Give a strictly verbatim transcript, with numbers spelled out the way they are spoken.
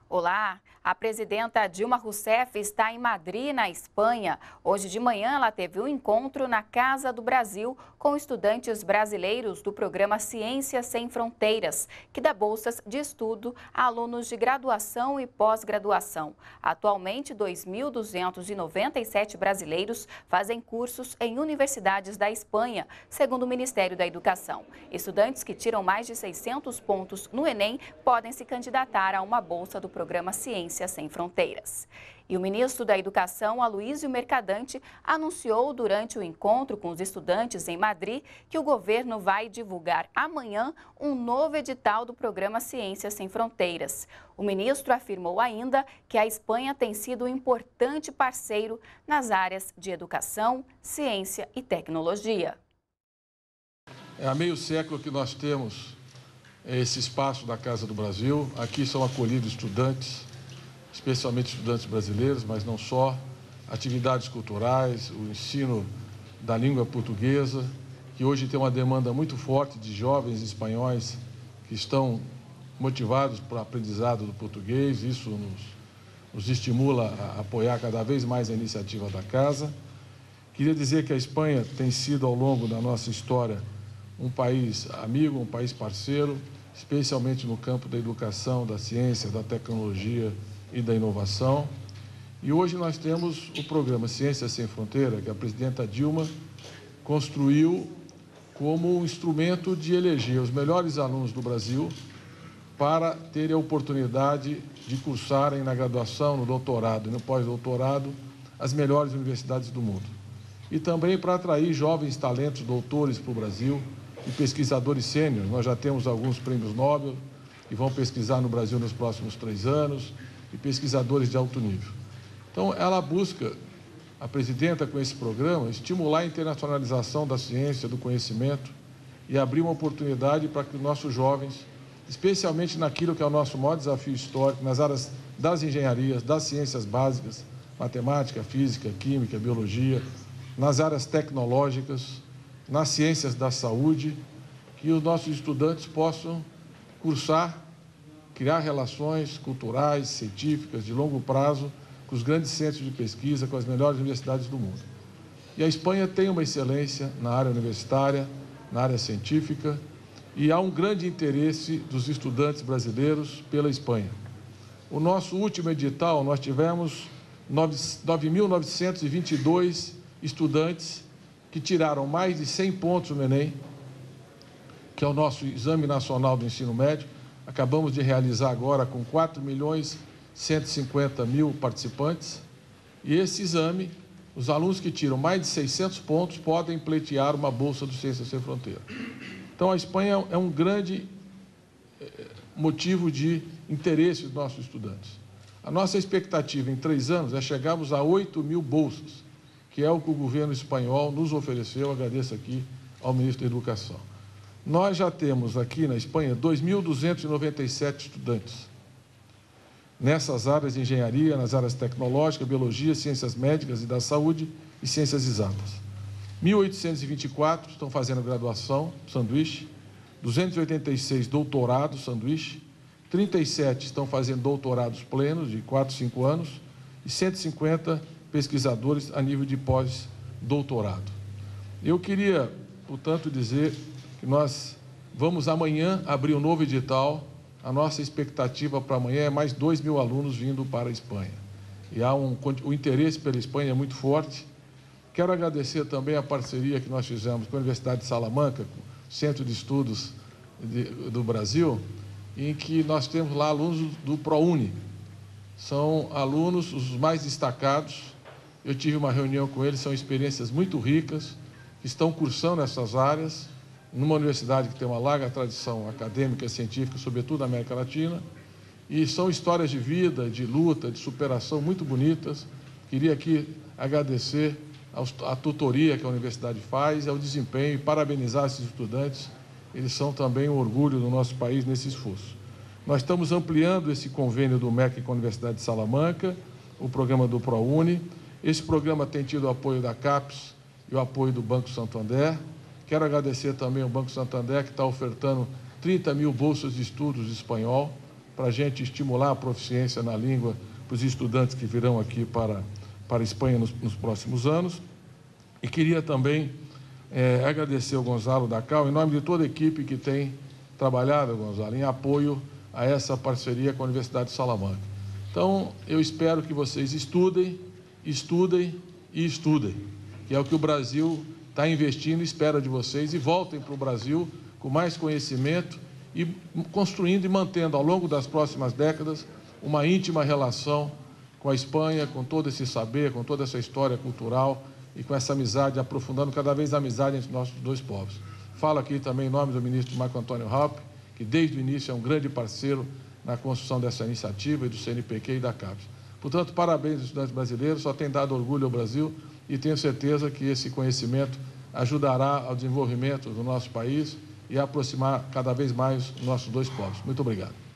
Olá, a presidenta Dilma Rousseff está em Madrid, na Espanha. Hoje de manhã ela teve um encontro na Casa do Brasil com estudantes brasileiros do programa Ciências Sem Fronteiras, que dá bolsas de estudo a alunos de graduação e pós-graduação. Atualmente, dois mil duzentos e noventa e sete brasileiros fazem cursos em universidades da Espanha, segundo o Ministério da Educação. Estudantes que tiram mais de seiscentos pontos no Enem podem se candidatar a uma bolsa do programa Ciências Sem Fronteiras. E o ministro da Educação, Aloísio Mercadante, anunciou durante o encontro com os estudantes em Madrid que o governo vai divulgar amanhã um novo edital do programa Ciências Sem Fronteiras. O ministro afirmou ainda que a Espanha tem sido um importante parceiro nas áreas de educação, ciência e tecnologia. É há meio século que nós temos esse espaço da Casa do Brasil. Aqui são acolhidos estudantes, especialmente estudantes brasileiros, mas não só, atividades culturais, o ensino da língua portuguesa, que hoje tem uma demanda muito forte de jovens espanhóis que estão motivados para o aprendizado do português. Isso nos, nos estimula a apoiar cada vez mais a iniciativa da Casa. Queria dizer que a Espanha tem sido, ao longo da nossa história, um país amigo, um país parceiro, especialmente no campo da educação, da ciência, da tecnologia e da inovação. E hoje nós temos o programa Ciências Sem Fronteira, que a presidenta Dilma construiu como um instrumento de eleger os melhores alunos do Brasil para terem a oportunidade de cursarem na graduação, no doutorado e no pós-doutorado as melhores universidades do mundo. E também para atrair jovens talentos doutores para o Brasil e pesquisadores sêniores. Nós já temos alguns prêmios Nobel que vão pesquisar no Brasil nos próximos três anos e pesquisadores de alto nível. Então, ela busca, a presidenta, com esse programa, estimular a internacionalização da ciência, do conhecimento e abrir uma oportunidade para que os nossos jovens, especialmente naquilo que é o nosso maior desafio histórico, nas áreas das engenharias, das ciências básicas, matemática, física, química, biologia, nas áreas tecnológicas, nas ciências da saúde, que os nossos estudantes possam cursar, criar relações culturais, científicas, de longo prazo, com os grandes centros de pesquisa, com as melhores universidades do mundo. E a Espanha tem uma excelência na área universitária, na área científica, e há um grande interesse dos estudantes brasileiros pela Espanha. O nosso último edital, nós tivemos nove mil novecentos e vinte e dois estudantes que tiraram mais de cem pontos no Enem, que é o nosso Exame Nacional do Ensino Médio. Acabamos de realizar agora com quatro milhões cento e cinquenta mil participantes. E esse exame, os alunos que tiram mais de seiscentos pontos podem pleitear uma bolsa do Ciências Sem Fronteira. Então, a Espanha é um grande motivo de interesse dos nossos estudantes. A nossa expectativa em três anos é chegarmos a oito mil bolsas, que é o que o governo espanhol nos ofereceu. Agradeço aqui ao ministro da Educação. Nós já temos aqui na Espanha dois mil duzentos e noventa e sete estudantes nessas áreas de engenharia, nas áreas tecnológicas, biologia, ciências médicas e da saúde e ciências exatas. mil oitocentos e vinte e quatro estão fazendo graduação, sanduíche, duzentos e oitenta e seis doutorados, sanduíche, trinta e sete estão fazendo doutorados plenos, de quatro, cinco anos, e cento e cinquenta pesquisadores a nível de pós-doutorado. Eu queria, portanto, dizer que nós vamos amanhã abrir um novo edital. A nossa expectativa para amanhã é mais dois mil alunos vindo para a Espanha. E há um, o interesse pela Espanha é muito forte. Quero agradecer também a parceria que nós fizemos com a Universidade de Salamanca, com o Centro de Estudos de, do Brasil, em que nós temos lá alunos do ProUni. São alunos os mais destacados. Eu tive uma reunião com eles, são experiências muito ricas, que estão cursando essas áreas, numa universidade que tem uma larga tradição acadêmica e científica, sobretudo na América Latina, e são histórias de vida, de luta, de superação muito bonitas. Queria aqui agradecer à tutoria que a universidade faz, ao desempenho, e parabenizar esses estudantes. Eles são também um orgulho do nosso país nesse esforço. Nós estamos ampliando esse convênio do M E C com a Universidade de Salamanca, o programa do ProUni. Esse programa tem tido o apoio da CAPES e o apoio do Banco Santander. Quero agradecer também ao Banco Santander, que está ofertando trinta mil bolsas de estudos de espanhol para a gente estimular a proficiência na língua para os estudantes que virão aqui para, para a Espanha nos, nos próximos anos. E queria também é, agradecer ao Gonzalo Dacal, em nome de toda a equipe que tem trabalhado, Gonzalo, em apoio a essa parceria com a Universidade de Salamanca. Então, eu espero que vocês estudem, estudem e estudem, que é o que o Brasil está investindo e espera de vocês, e voltem para o Brasil com mais conhecimento e construindo e mantendo ao longo das próximas décadas uma íntima relação com a Espanha, com todo esse saber, com toda essa história cultural e com essa amizade, aprofundando cada vez a amizade entre nossos dois povos. Falo aqui também em nome do ministro Marco Antônio Raupp, que desde o início é um grande parceiro na construção dessa iniciativa e do C N P Q e da CAPES. Portanto, parabéns aos estudantes brasileiros, só tem dado orgulho ao Brasil e tenho certeza que esse conhecimento ajudará ao desenvolvimento do nosso país e a aproximar cada vez mais os nossos dois povos. Muito obrigado.